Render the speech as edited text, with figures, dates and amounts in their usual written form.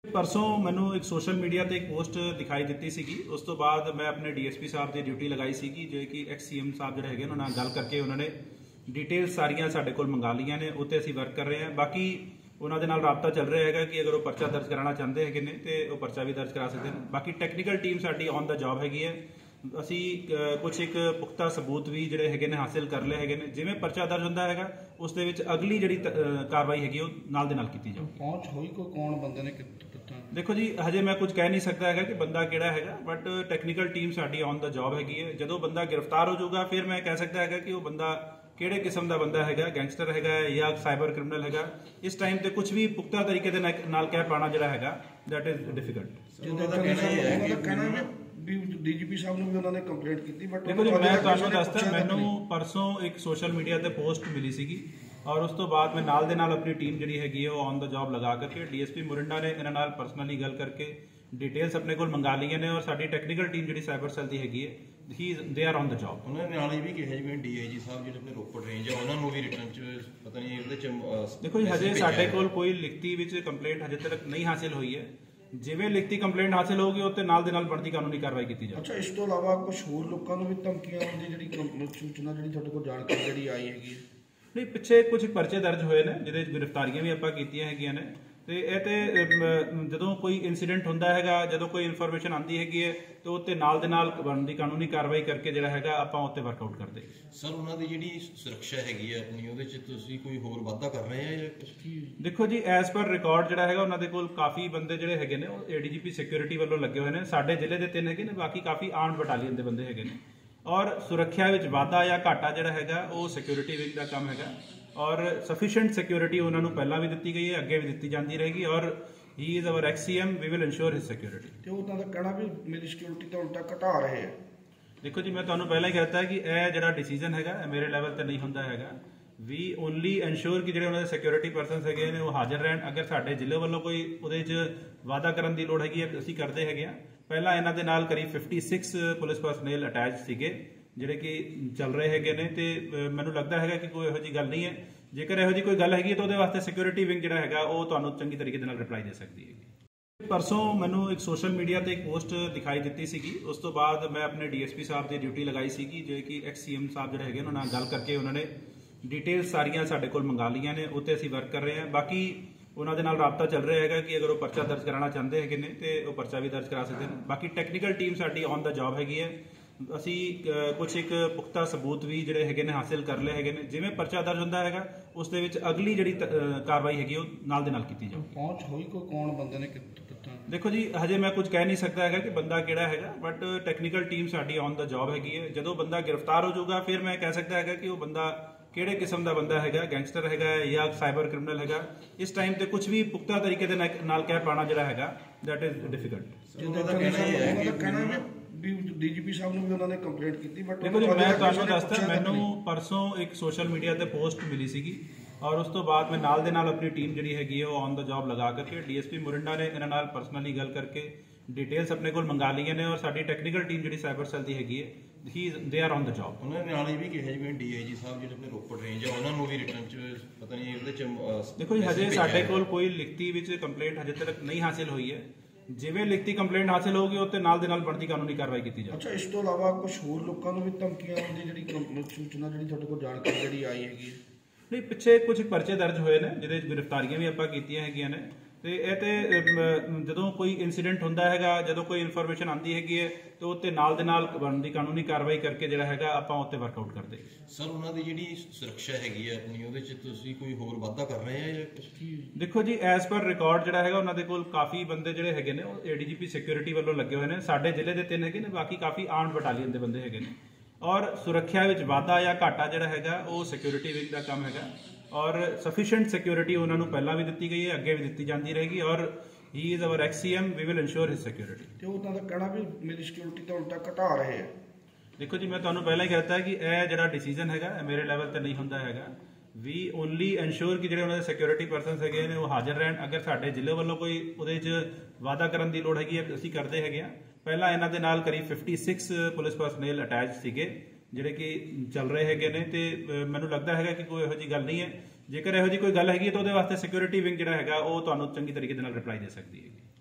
परसों मैनू एक सोशल मीडिया ਤੇ ਇੱਕ ਪੋਸਟ ਦਿਖਾਈ ਦਿੱਤੀ ਸੀਗੀ। ਉਸ ਤੋਂ ਬਾਅਦ ਮੈਂ ਆਪਣੇ ਡੀਐਸਪੀ ਸਾਹਿਬ ਦੀ ਡਿਊਟੀ ਲਗਾਈ ਸੀਗੀ, ਜੋ ਕਿ ਐਕਸ-ਸੀਐਮ ਸਾਹਿਬ ਜਿਹੜੇ ਹੈਗੇ ਉਹਨਾਂ ਨਾਲ ਗੱਲ ਕਰਕੇ ਉਹਨਾਂ ਨੇ ਡਿਟੇਲ ਸਾਰੀਆਂ ਸਾਡੇ ਕੋਲ ਮੰਗਾ ਲਈਆਂ ਨੇ। ਉੱਤੇ ਅਸੀਂ ਵਰਕ ਕਰ ਰਹੇ ਹਾਂ। ਬਾਕੀ ਉਹਨਾਂ ਦੇ ਨਾਲ ਰਾਬਤਾ ਚੱਲ ਰਿਹਾ ਹੈਗਾ ਕਿ ਅਗਰ ਉਹ ਪਰਚਾ ਦਰਜ ਕਰਾਉਣਾ ਚਾਹੁੰਦੇ ਹੈਗੇ ਨੇ ਤੇ ਉਹ ਪਰਚਾ ਵੀ ਦਰਜ ਕਰਾ ਸਕਦੇ ਨੇ। ਬਾਕੀ ਟੈਕਨੀਕਲ ਟੀਮ ਸਾਡੀ ਔਨ ਦਾ ਜੌਬ ਹੈਗੀ ਹੈ। ਅਸੀਂ ਕੁਝ ਇੱਕ ਪੁਖਤਾ ਸਬੂਤ ਵੀ ਜਿਹੜੇ ਹੈਗੇ ਨੇ ਹਾਸਿਲ ਕਰ ਲਏ ਹੈਗੇ ਨੇ। ਜਿਵੇਂ ਪਰਚਾ ਦਰਜ ਹੁੰਦਾ ਹੈਗਾ ਉਸ ਦੇ ਵਿੱਚ ਅਗਲੀ ਜਿਹੜੀ ਕਾਰਵਾਈ ਹੈਗੀ ਉਹ ਨਾਲ ਦੇ ਨਾਲ ਕੀਤੀ ਜਾਊ। ਪਹੁੰਚ ਹੋਈ ਕੋਈ ਕੌਣ ਬੰਦੇ ਨੇ ਦੇਖੋ ਜੀ, ਹਜੇ ਮੈਂ ਕੁਝ ਕਹਿ ਨਹੀਂ ਸਕਦਾ ਹੈਗਾ ਕਿ ਬੰਦਾ ਕਿਹੜਾ ਹੈਗਾ, ਬਟ ਟੈਕਨੀਕਲ ਟੀਮ ਸਾਡੀ ਔਨ ਦਾ ਜੌਬ ਹੈਗੀ ਹੈ। ਜਦੋਂ ਬੰਦਾ ਗ੍ਰਿਫਤਾਰ ਹੋ ਜਾਊਗਾ ਫਿਰ ਮੈਂ ਕਹਿ ਸਕਦਾ ਹੈਗਾ ਕਿ ਉਹ ਬੰਦਾ ਕਿਹੜੇ ਕਿਸਮ ਦਾ ਬੰਦਾ ਹੈਗਾ, ਗੈਂਗਸਟਰ ਹੈਗਾ ਜਾਂ ਸਾਈਬਰ ਕ੍ਰਿਮੀਨਲ ਹੈਗਾ। ਇਸ ਟਾਈਮ ਤੇ ਕੁਝ ਵੀ ਪੁਖਤਾ ਤਰੀਕੇ ਦੇ ਨਾਲ ਕਹਿ ਪਾਣਾ ਜਿਹੜਾ ਹੈਗਾ ਦੈਟ ਇਜ਼ ਡਿਫਿਕਲਟ। ਉਹਨਾਂ ਦਾ ਕਹਿਣਾ ਹੈ ਵੀ ਡੀਜੀਪੀ ਸਾਹਿਬ ਨੂੰ ਵੀ ਉਹਨਾਂ ਨੇ ਕੰਪਲੇਂਟ ਕੀਤੀ, ਬਟ ਦੇਖੋ ਜੀ, ਮੈਂ ਤੁਹਾਨੂੰ ਦੱਸਦਾ, ਮੈਨੂੰ ਪਰਸੋਂ ਇੱਕ ਸੋਸ਼ਲ ਮੀਡੀਆ ਤੇ ਪੋਸਟ ਮਿਲੀ ਸੀਗੀ ਔਰ ਉਸ ਤੋਂ ਬਾਅਦ ਮੈਂ ਨਾਲ ਦੇ ਨਾਲ ਆਪਣੀ ਟੀਮ ਜਿਹੜੀ ਹੈਗੀ ਹੈ ਉਹ ਔਨ ਦਾ ਜੌਬ ਲਗਾ ਕਰਕੇ ਡੀਐਸਪੀ ਮੁਰਿੰਡਾ ਨੇ ਇਹਨਾਂ ਨਾਲ ਪਰਸਨਲੀ ਗੱਲ ਕਰਕੇ ਡਿਟੇਲਸ ਆਪਣੇ ਕੋਲ ਮੰਗਾ ਲਈਆਂ ਨੇ ਔਰ ਸਾਡੀ ਟੈਕਨੀਕਲ ਟੀਮ ਜਿਹੜੀ ਸਾਈਬਰ ਸੈੱਲ ਦੀ ਹੈਗੀ ਹੈ they are on the job. ਉਹਨਾਂ ਨੇ ਨਾਲ ਇਹ ਵੀ ਕਿਹਾ ਜਿਵੇਂ ਡੀਆਈਜੀ ਸਾਹਿਬ ਜਿਹੜੇ ਆਪਣੇ ਰੋਪੜ ਰੇਂਜ ਆ ਉਹਨਾਂ ਨੂੰ ਵੀ ਰਿਟਰਨ ਚ ਪਤਾ ਨਹੀਂ ਇਹਦੇ ਚ ਦੇਖੋ ਜੀ, ਹਜੇ ਸਾਡੇ ਕੋਲ ਕੋਈ ਲਿਖਤੀ ਵਿੱਚ ਕੰਪਲੇਂਟ ਹਜੇ ਤੱਕ ਨਹੀਂ ਹਾਸਿਲ ਹੋਈ ਹੈ। ਜਿਵੇਂ ਲਿਖਤੀ ਕੰਪਲੇਂਟ ਹਾਸਿਲ ਹੋਊਗੀ ਉੱਤੇ ਨਾਲ ਦੇ ਨਾਲ ਬਣਦੀ ਕਾਨੂੰਨੀ ਕਾਰਵਾਈ ਕੀਤੀ ਜਾਊਗੀ। ਅੱਛਾ, ਇਸ ਤੋਂ ਇਲਾਵਾ ਕੁਝ ਹੋਰ ਲੋਕਾਂ ਨੂੰ ਵੀ ਧਮਕੀਆਂ ਆਉਣ ਦੀ ਜਿਹੜੀ ਸੂਚਨਾ ਜਿਹੜੀ ਤੁਹਾਡੇ ਕੋਲ ਜਾਣਕਾਰੀ ਜਿਹੜੀ ਆਈ ਹੈਗੀ ਹੈ? ਨਹੀਂ, ਪਿੱਛੇ ਕੁਝ ਪਰਚੇ ਦਰਜ ਹੋਏ ਨੇ ਜਿਹਦੇ ਵਿੱਚ ਗ੍ਰਿਫਤਾਰੀਆਂ ਵੀ ਆਪਾਂ ਕੀਤੀਆਂ ਹੈਗੀਆਂ ਨੇ। ਤੇ ਇਹ ਤੇ ਜਦੋਂ ਕੋਈ ਇਨਸੀਡੈਂਟ ਹੁੰਦਾ ਹੈਗਾ, ਜਦੋਂ ਕੋਈ ਇਨਫੋਰਮੇਸ਼ਨ ਆਉਂਦੀ ਹੈਗੀ ਹੈ ਤੇ ਉੱਤੇ ਨਾਲ ਦੇ ਨਾਲ ਬਣਦੀ ਕਾਨੂੰਨੀ ਕਾਰਵਾਈ ਕਰਕੇ ਜਿਹੜਾ ਹੈਗਾ ਆਪਾਂ ਉੱਤੇ ਵਰਕਆਊਟ ਕਰਦੇ। ਸਰ, ਉਹਨਾਂ ਦੀ ਜਿਹੜੀ ਸੁਰੱਖਿਆ ਹੈਗੀ ਹੈ ਆਪਣੀ, ਉਹਦੇ ਚ ਤੁਸੀਂ ਕੋਈ ਹੋਰ ਵਾਧਾ ਕਰ ਰਹੇ ਆ ਜਾਂ ਕੁਝ? ਦੇਖੋ ਜੀ, ਐਸ ਪਰ ਰਿਕਾਰਡ ਜਿਹੜਾ ਹੈਗਾ ਉਹਨਾਂ ਦੇ ਕੋਲ ਕਾਫੀ ਬੰਦੇ ਜਿਹੜੇ ਹੈਗੇ ਨੇ ਉਹ ਏਡੀਜੀਪੀ ਸਿਕਿਉਰਿਟੀ ਵੱਲੋਂ ਲੱਗੇ ਹੋਏ ਨੇ। ਸਾਡੇ ਜ਼ਿਲ੍ਹੇ ਦੇ 3 ਹੈਗੇ ਨੇ, ਬਾਕੀ ਕਾਫੀ ਆਰਮਡ ਬਟਾਲੀਅਨ ਦੇ ਬੰਦੇ ਹੈਗੇ ਨੇ। ਔਰ ਸੁਰੱਖਿਆ ਵਿੱਚ ਵਾਧਾ ਜਾਂ ਘਾਟਾ ਜਿਹੜਾ ਹੈਗਾ ਉਹ ਸਿਕਿਉਰਿਟੀ ਵਿੰਗ ਦਾ ਕੰਮ ਹੈਗਾ ਔਰ ਸਫੀਸ਼ੀਐਂਟ ਸਿਕਿਉਰਿਟੀ ਉਹਨਾਂ ਨੂੰ ਪਹਿਲਾਂ ਵੀ ਦਿੱਤੀ ਗਈ ਹੈ, ਅੱਗੇ ਵੀ ਦਿੱਤੀ ਜਾਂਦੀ ਰਹੇਗੀ ਔਰ he is our ex CM, we will ensure his security. ਤੇ ਉਹਨਾਂ ਦਾ ਕਹਿਣਾ ਵੀ ਮੇਰੀ ਸਿਕਿਉਰਿਟੀ ਤਾਂ ਉਲਟਾ ਘਟਾ ਰਹੇ ਆ। ਦੇਖੋ ਜੀ, ਮੈਂ ਤੁਹਾਨੂੰ ਪਹਿਲਾਂ ਹੀ ਕਹਿਤਾ ਕਿ ਇਹ ਜਿਹੜਾ ਡਿਸੀਜਨ ਹੈਗਾ ਇਹ ਮੇਰੇ ਲੈਵਲ ਤੇ ਨਹੀਂ ਹੁੰਦਾ ਹੈਗਾ। ਵੀ ਓਨਲੀ ਇਨਸ਼ੋਰ ਕਿ ਜਿਹੜੇ ਉਹਨਾਂ ਦੇ ਸਿਕਿਉਰਿਟੀ ਪਰਸਨਸ ਹੈਗੇ ਨੇ ਉਹ ਹਾਜ਼ਰ ਰਹਿਣ। ਅਗਰ ਸਾਡੇ ਜ਼ਿਲ੍ਹੇ ਵੱਲੋਂ ਕੋਈ ਉਹਦੇ 'ਚ ਵਾਅਦਾ ਕਰਨ ਦੀ ਲੋੜ ਹੈਗੀ ਹੈ ਅਸੀਂ ਕਰਦੇ ਹੈਗੇ ਆ। ਪਹਿਲਾਂ ਇਹਨਾਂ ਦੇ ਨਾਲ ਕਰੀਬ 56 ਪੁਲਿਸ ਪਰਸਨਲ ਅਟੈਚ ਸੀਗੇ ਜਿਹੜੇ ਕਿ ਚੱਲ ਰਹੇ ਹੈਗੇ ਨੇ ਤੇ ਮੈਨੂੰ ਲੱਗਦਾ ਹੈਗਾ ਕਿ ਕੋਈ ਇਹੋ ਜਿਹੀ ਗੱਲ ਨਹੀਂ ਹੈ। ਜੇਕਰ ਇਹੋ ਜਿਹੀ ਕੋਈ ਗੱਲ ਹੈਗੀ ਤਾਂ ਉਹਦੇ ਵਾਸਤੇ ਸਿਕਿਉਰਿਟੀ ਵਿੰਗ ਜਿਹੜਾ ਹੈਗਾ ਉਹ ਤੁਹਾਨੂੰ ਚੰਗੀ ਤਰੀਕੇ ਦੇ ਨਾਲ ਰਿਪਲਾਈ ਦੇ ਸਕਦੀ ਹੈਗੀ। ਪਰਸੋਂ ਮੈਨੂੰ ਇੱਕ ਸੋਸ਼ਲ ਮੀਡੀਆ ਤੇ ਇੱਕ ਪੋਸਟ ਦਿਖਾਈ ਦਿੱਤੀ ਸੀਗੀ। ਉਸ ਤੋਂ ਬਾਅਦ ਮੈਂ ਆਪਣੇ ਡੀਐਸਪੀ ਸਾਹਿਬ ਦੀ ਡਿਊਟੀ ਲਗਾਈ ਸੀਗੀ, ਜੋ ਕਿ ਐਕਸ-ਸੀਐਮ ਸਾਹਿਬ ਜਿਹੜੇ ਹੈਗੇ ਉਹਨਾਂ ਨਾਲ ਗੱਲ ਕਰਕੇ ਉਹਨਾਂ ਨੇ ਡਿਟੇਲ ਸਾਰੀਆਂ ਸਾਡੇ ਕੋਲ ਮੰਗਾ ਲਈਆਂ ਨੇ। ਉੱਤੇ ਅਸੀਂ ਵਰਕ ਕਰ ਰਹੇ ਹਾਂ। ਬਾਕੀ ਉਹਨਾਂ ਦੇ ਨਾਲ ਰਾਬਤਾ ਚੱਲ ਰਿਹਾ ਹੈਗਾ ਕਿ ਅਗਰ ਉਹ ਪਰਚਾ ਦਰਜ ਕਰਾਉਣਾ ਚਾਹੁੰਦੇ ਹੈਗੇ ਨੇ ਤੇ ਉਹ ਪਰਚਾ ਵੀ ਦਰਜ ਕਰਾ ਸਕਦੇ ਨੇ। ਬਾਕੀ ਟੈਕਨੀਕਲ ਟੀਮ ਸਾਡੀ ਔਨ ਦਾ ਜੌਬ ਹੈਗੀ ਹੈ। ਅਸੀਂ ਕੁਝ ਇੱਕ ਪੁਖਤਾ ਸਬੂਤ ਵੀ ਜਿਹੜੇ ਹੈਗੇ ਨੇ ਹਾਸਿਲ ਕਰ ਲਏ ਹੈਗੇ ਨੇ। ਜਿਵੇਂ ਪਰਚਾ ਦਰਜ ਹੁੰਦਾ ਹੈਗਾ ਉਸ ਦੇ ਵਿੱਚ ਅਗਲੀ ਜਿਹੜੀ ਕਾਰਵਾਈ ਹੈਗੀ ਉਹ ਨਾਲ ਦੇ ਨਾਲ ਕੀਤੀ ਜਾਊਗੀ। ਪਹੁੰਚ ਹੋਈ ਕੋਈ ਕੌਣ ਬੰਦੇ ਨੇ ਦੇਖੋ ਜੀ, ਹਜੇ ਮੈਂ ਕੁਝ ਕਹਿ ਨਹੀਂ ਸਕਦਾ ਹੈਗਾ ਕਿ ਬੰਦਾ ਕਿਹੜਾ ਹੈਗਾ, ਬਟ ਟੈਕਨੀਕਲ ਟੀਮ ਸਾਡੀ ਔਨ ਦਾ ਜੌਬ ਹੈਗੀ ਹੈ। ਜਦੋਂ ਬੰਦਾ ਗ੍ਰਿਫਤਾਰ ਹੋ ਜਾਊਗਾ ਫਿਰ ਮੈਂ ਕਹਿ ਸਕਦਾ ਹੈਗਾ ਕਿ ਉਹ ਬੰਦਾ ਕਿਹੜੇ ਕਿਸਮ ਦਾ ਬੰਦਾ ਹੈਗਾ, ਗੈਂਗਸਟਰ ਹੈਗਾ ਜਾਂ ਸਾਈਬਰ ਕ੍ਰਿਮੀਨਲ ਹੈਗਾ। ਇਸ ਟਾਈਮ ਤੇ ਕੁਝ ਵੀ ਪੁਖਤਾ ਤਰੀਕੇ ਦੇ ਨਾਲ ਕਹਿ ਪਾਣਾ ਜਿਹੜਾ ਹੈਗਾ ਦੈਟ ਇਜ਼ ਡਿਫਿਕਲਟ। ਉਹਨਾਂ ਦਾ ਕਹਿਣਾ ਹੈ ਵੀ ਡੀਜੀਪੀ ਸਾਹਿਬ ਨੂੰ ਵੀ ਉਹਨਾਂ ਨੇ ਕੰਪਲੇਂਟ ਕੀਤੀ, ਬਟ ਦੇਖੋ ਜੀ, ਮੈਂ ਤੁਹਾਨੂੰ ਦੱਸਦਾ, ਮੈਨੂੰ ਪਰਸੋਂ ਇੱਕ ਸੋਸ਼ਲ ਮੀਡੀਆ ਤੇ ਪੋਸਟ ਮਿਲੀ ਸੀਗੀ ਔਰ ਉਸ ਤੋਂ ਬਾਅਦ ਮੈਂ ਨਾਲ ਦੇ ਨਾਲ ਆਪਣੀ ਟੀਮ ਜਿਹੜੀ ਹੈਗੀ ਹੈ ਉਹ ਔਨ ਦਾ ਜੌਬ ਲਗਾ ਕਰਕੇ ਡੀਐਸਪੀ ਮੁਰਿੰਡਾ ਨੇ ਇਹਨਾਂ ਨਾਲ ਪਰਸਨਲੀ ਗੱਲ ਕਰਕੇ ਡਿਟੇਲਸ ਆਪਣੇ ਕੋਲ ਮੰਗਾ ਲਈਆਂ ਨੇ ਔਰ ਸਾਡੀ ਟੈਕਨੀਕਲ ਟੀਮ ਜਿਹੜੀ ਸਾਈਬਰ ਸੈੱਲ ਦੀ ਹੈਗੀ ਹੈ they are on the job. ਉਹਨਾਂ ਨੇ ਨਾਲ ਇਹ ਵੀ ਕਿਹਾ ਜਿਵੇਂ ਡੀਆਈਜੀ ਸਾਹਿਬ ਜਿਹੜੇ ਆਪਣੇ ਰੋਪੜ ਰੇਂਜ ਆ ਉਹਨਾਂ ਨੂੰ ਵੀ ਰਿਟਰਨ ਚ ਪਤਾ ਨਹੀਂ ਇਹਦੇ ਚ ਦੇਖੋ ਜੀ, ਹਜੇ ਸਾਡੇ ਕੋਲ ਕੋਈ ਲਿਖਤੀ ਵਿੱਚ ਕੰਪਲੇਂਟ ਹਜੇ ਤੱਕ ਨਹੀਂ ਹਾਸਿਲ ਹੋਈ ਹੈ। ਜਿਵੇਂ ਲਿਖਤੀ ਕੰਪਲੇਂਟ ਹਾਸਿਲ ਹੋਊਗੀ ਉੱਤੇ ਨਾਲ ਦੇ ਨਾਲ ਬਣਦੀ ਕਾਨੂੰਨੀ ਕਾਰਵਾਈ ਕੀਤੀ ਜਾਊਗੀ। ਅੱਛਾ, ਇਸ ਤੋਂ ਇਲਾਵਾ ਕੁਝ ਹੋਰ ਲੋਕਾਂ ਨੂੰ ਵੀ ਧਮਕੀਆਂ ਆਉਣ ਦੀ ਜਿਹੜੀ ਸੂਚਨਾ ਜਿਹੜੀ ਤੁਹਾਡੇ ਕੋਲ ਜਾਣਕਾਰੀ ਜਿਹੜੀ ਆਈ ਹੈਗੀ ਹੈ? ਨਹੀਂ, ਪਿੱਛੇ ਕੁਝ ਪਰਚੇ ਦਰਜ ਹੋਏ ਨੇ ਜਿਹਦੇ ਵਿੱਚ ਗ੍ਰਿਫਤਾਰੀਆਂ ਵੀ ਆਪਾਂ ਕੀਤੀਆਂ ਹੈਗੀਆਂ ਨੇ। ਤੇ ਇਹ ਤੇ ਜਦੋਂ ਕੋਈ ਇਨਸੀਡੈਂਟ ਹੁੰਦਾ ਹੈਗਾ, ਜਦੋਂ ਕੋਈ ਇਨਫੋਰਮੇਸ਼ਨ ਆਉਂਦੀ ਹੈਗੀ ਹੈ ਤੇ ਉੱਤੇ ਨਾਲ ਦੇ ਨਾਲ ਬਣਦੀ ਕਾਨੂੰਨੀ ਕਾਰਵਾਈ ਕਰਕੇ ਜਿਹੜਾ ਹੈਗਾ ਆਪਾਂ ਉੱਤੇ ਵਰਕਆਊਟ ਕਰਦੇ। ਸਰ, ਉਹਨਾਂ ਦੀ ਜਿਹੜੀ ਸੁਰੱਖਿਆ ਹੈਗੀ ਹੈ ਆਪਣੀ, ਉਹਦੇ ਚ ਤੁਸੀਂ ਕੋਈ ਹੋਰ ਵਾਧਾ ਕਰ ਰਹੇ ਆ ਜਾਂ ਕੁਝ? ਦੇਖੋ ਜੀ, ਐਸ ਪਰ ਰਿਕਾਰਡ ਜਿਹੜਾ ਹੈਗਾ ਉਹਨਾਂ ਦੇ ਕੋਲ ਕਾਫੀ ਬੰਦੇ ਜਿਹੜੇ ਹੈਗੇ ਨੇ ਉਹ ਏਡੀਜੀਪੀ ਸਿਕਿਉਰਿਟੀ ਵੱਲੋਂ ਲੱਗੇ ਹੋਏ ਨੇ। ਸਾਡੇ ਜ਼ਿਲ੍ਹੇ ਦੇ 3 ਹੈਗੇ ਨੇ, ਬਾਕੀ ਕਾਫੀ ਆਰਮਡ ਬਟਾਲੀਅਨ ਦੇ ਬੰਦੇ ਹੈਗੇ ਨੇ। ਔਰ ਸੁਰੱਖਿਆ ਵਿੱਚ ਵਾਧਾ ਜਾਂ ਘਾਟਾ ਜਿਹੜਾ ਹੈਗਾ ਉਹ ਸਿਕਿਉਰਿਟੀ ਵਿੰਗ ਦਾ ਕੰਮ ਹੈਗਾ ਔਰ ਸਫੀਸ਼ੀਐਂਟ ਸਿਕਿਉਰਿਟੀ ਉਹਨਾਂ ਨੂੰ ਪਹਿਲਾਂ ਵੀ ਦਿੱਤੀ ਗਈ ਹੈ, ਅੱਗੇ ਵੀ ਦਿੱਤੀ ਜਾਂਦੀ ਰਹੇਗੀ ਔਰ he is our ex CM, we will ensure his security. ਤੇ ਉਹਨਾਂ ਦਾ ਕਹਿਣਾ ਵੀ ਮੇਰੀ ਸਿਕਿਉਰਿਟੀ ਤਾਂ ਉਲਟਾ ਘਟਾ ਰਹੇ ਆ। ਦੇਖੋ ਜੀ, ਮੈਂ ਤੁਹਾਨੂੰ ਪਹਿਲਾਂ ਹੀ ਕਹਿਤਾ ਕਿ ਇਹ ਜਿਹੜਾ ਡਿਸੀਜਨ ਹੈਗਾ ਇਹ ਮੇਰੇ ਲੈਵਲ ਤੇ ਨਹੀਂ ਹੁੰਦਾ ਹੈਗਾ। ਵੀ ਓਨਲੀ ਇਨਸ਼ੋਰ ਕਿ ਜਿਹੜੇ ਉਹਨਾਂ ਦੇ ਸਿਕਿਉਰਿਟੀ ਪਰਸਨਸ ਹੈਗੇ ਨੇ ਉਹ ਹਾਜ਼ਰ ਰਹਿਣ। ਅਗਰ ਸਾਡੇ ਜ਼ਿਲ੍ਹੇ ਵੱਲੋਂ ਕੋਈ ਉਹਦੇ 'ਚ ਵਾਅਦਾ ਕਰਨ ਦੀ ਲੋੜ ਹੈਗੀ ਹੈ ਅਸੀਂ ਕਰਦੇ ਹੈਗੇ ਆ। ਪਹਿਲਾਂ ਇਹਨਾਂ ਦੇ ਨਾਲ ਕਰੀਬ 56 ਪੁਲਿਸ ਪਰਸਨਲ ਅਟੈਚ ਸੀਗੇ ਜਿਹੜੇ ਕਿ ਚੱਲ ਰਹੇ ਹੈਗੇ ਨੇ ਤੇ ਮੈਨੂੰ ਲੱਗਦਾ ਹੈਗਾ ਕਿ ਕੋਈ ਇਹੋ ਜਿਹੀ ਗੱਲ ਨਹੀਂ ਹੈ। ਜੇਕਰ ਇਹੋ ਜਿਹੀ ਕੋਈ ਗੱਲ ਹੈਗੀ ਤਾਂ ਉਹਦੇ ਵਾਸਤੇ ਸਿਕਿਉਰਿਟੀ ਵਿੰਗ ਜਿਹੜਾ ਹੈਗਾ ਉਹ ਤੁਹਾਨੂੰ ਚੰਗੀ ਤਰੀਕੇ ਦੇ ਨਾਲ ਰਿਪਲਾਈ ਦੇ ਸਕਦੀ ਹੈਗੀ।